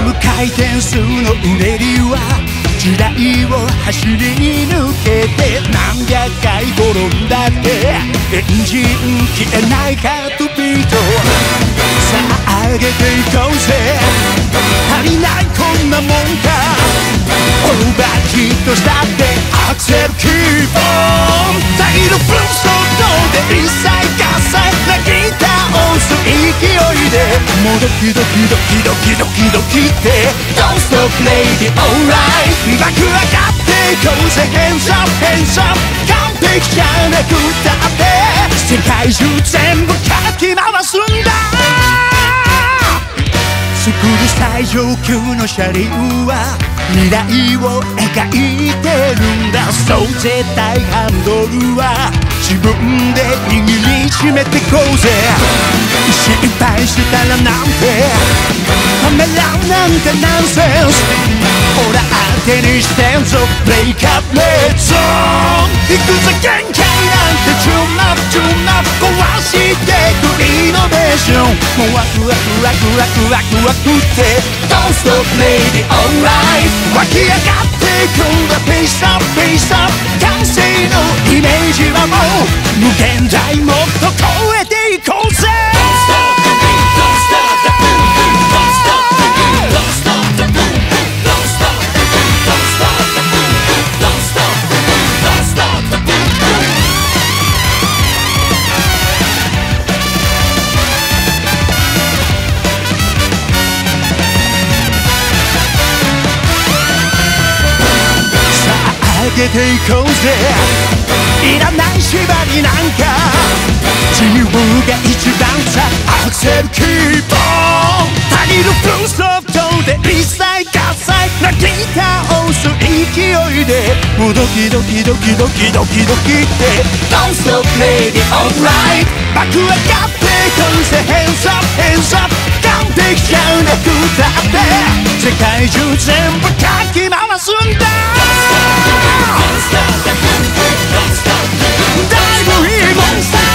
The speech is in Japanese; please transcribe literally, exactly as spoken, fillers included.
無回転数のうねりは時代を走り抜けて何百回転んだってエンジン消えないハートビートさあ上げていこうぜ足りないこんなもんかオーバーヒットしたってアクセルキープオンタイルブルースの音で一切合切なギターを押す勢いでもうドキドキドキドキドキドキって Don't stop lady alright 爆上がっていこうぜ Hands up hands up 完璧じゃなくたって世界中全部かき回すんだ作る最上級の車輪は未来を描いてるんだそう絶対ハンドルは自分で握りしめてこうぜ失敗したらなんてためらうなんてナンセンスほら当てにしてんぞブレイクアップレッツオンいくぜ限界なんてチューンアップチューンアップ壊してくイノベーションもうワクワクワクワクワクワクって Don't stop lady alright 湧き上がってくんだペースアップペースアップ完成のイメージはもう無限大もっと超えていこうぜ Don't stop the beat Don't stop the boom boom Don't stop the beat Don't stop the boom boom Don't stop the beat Don't stop the boom boom Don't stop the beat Don't stop the boom boom上げていこうぜいらない縛りなんか自由が一番さアクセルキープオン足りるブルーソフトで一切合切なギターを押す勢いでもうドキドキドキドキドキドキって Don't stop lady alright 爆上がってこうぜ Hands up hands up 完璧じゃなくたって世界中全部かき回すんだだいぶいいモンスター